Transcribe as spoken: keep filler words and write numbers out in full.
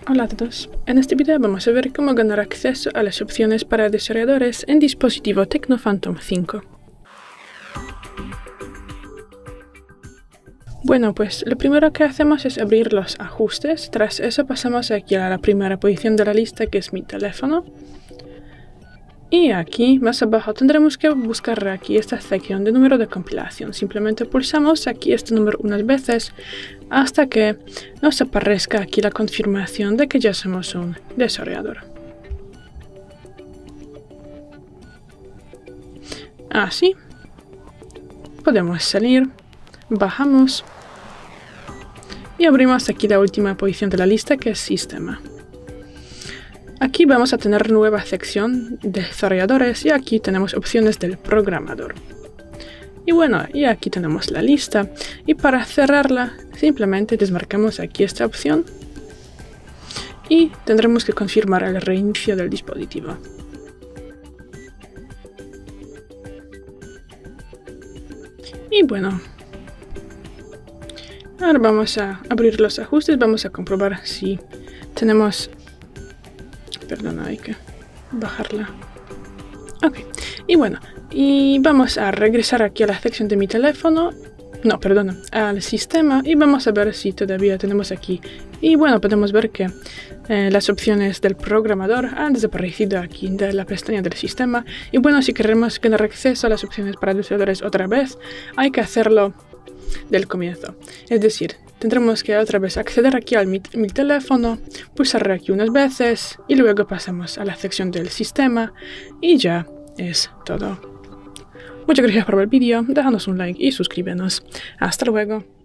Hola a todos, en este video vamos a ver cómo ganar acceso a las opciones para desarrolladores en dispositivo Tecno Phantom cinco. Bueno, pues lo primero que hacemos es abrir los ajustes. Tras eso pasamos aquí a la primera posición de la lista, que es mi teléfono. Y aquí, más abajo, tendremos que buscar aquí esta sección de número de compilación. Simplemente pulsamos aquí este número unas veces hasta que nos aparezca aquí la confirmación de que ya somos un desarrollador. Así. Podemos salir, bajamos y abrimos aquí la última posición de la lista, que es Sistema. Aquí vamos a tener nueva sección de desarrolladores y aquí tenemos opciones del programador. Y bueno, y aquí tenemos la lista. Y para cerrarla, simplemente desmarcamos aquí esta opción y tendremos que confirmar el reinicio del dispositivo. Y bueno, ahora vamos a abrir los ajustes, vamos a comprobar si tenemos... Perdona, hay que bajarla. Ok, y bueno, y vamos a regresar aquí a la sección de mi teléfono. No, perdona, al sistema, y vamos a ver si todavía tenemos aquí. Y bueno, podemos ver que eh, las opciones del programador han desaparecido aquí de la pestaña del sistema. Y bueno, si queremos ganar acceso a las opciones para desarrolladores otra vez, hay que hacerlo del comienzo. Es decir, tendremos que otra vez acceder aquí al mi, mi teléfono, pulsar aquí unas veces y luego pasamos a la sección del sistema y ya es todo. Muchas gracias por ver el vídeo, déjanos un like y suscríbenos. Hasta luego.